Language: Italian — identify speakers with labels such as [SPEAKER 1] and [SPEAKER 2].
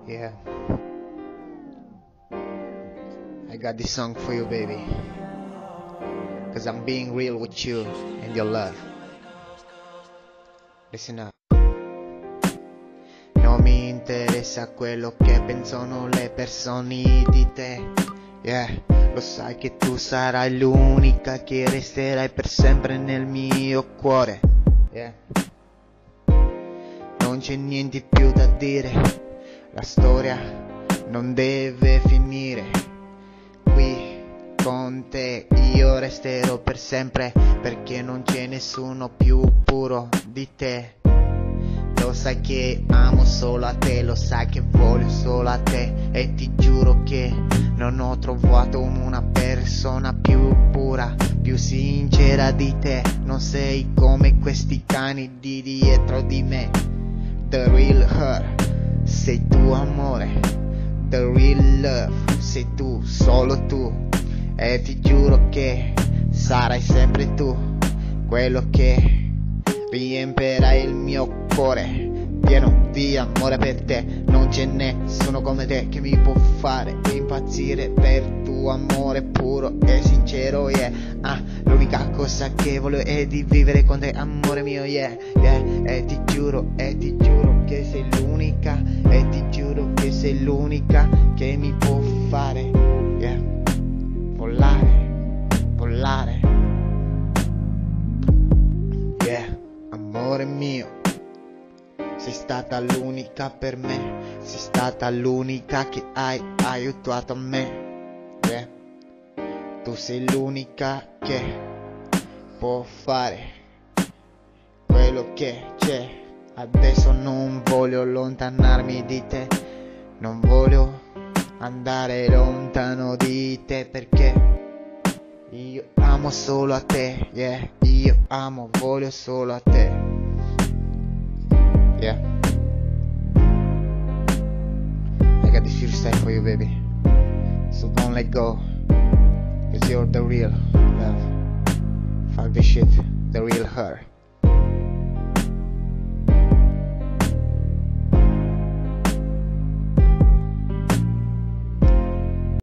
[SPEAKER 1] Yeah, I got this song for you, baby. Cause I'm being real with you and your love. Listen up. Non mi interessa quello che pensano le persone di te. Yeah, lo sai che tu sarai l'unica che resterai per sempre nel mio cuore. Yeah. Non c'è niente più da dire, la storia non deve finire. Qui con te io resterò per sempre, perché non c'è nessuno più puro di te. Lo sai che amo solo a te, lo sai che voglio solo a te, e ti giuro che non ho trovato una persona più pura, più sincera di te. Non sei come questi cani di dietro di me. The real her, sei tu amore. The real love, sei tu, solo tu. E ti giuro che sarai sempre tu, quello che riempirà il mio cuore pieno di amore per te. Non c'è nessuno come te che mi può fare impazzire per tuo amore puro e sincero, yeah. L'unica cosa che voglio è di vivere con te, amore mio, yeah, yeah. E ti giuro che sei l'unica, e ti giuro che sei l'unica che mi può fare, yeah, volare, yeah. Amore mio, sei stata l'unica per me, sei stata l'unica che hai aiutato me, yeah. Tu sei l'unica che può fare quello che c'è. Adesso non voglio allontanarmi di te, non voglio andare lontano di te, perché io amo solo a te, yeah. Io amo, voglio solo a te, yeah. I got this freestyle for you, baby. So don't let go, cause you're the real love. Fuck this shit, the real her.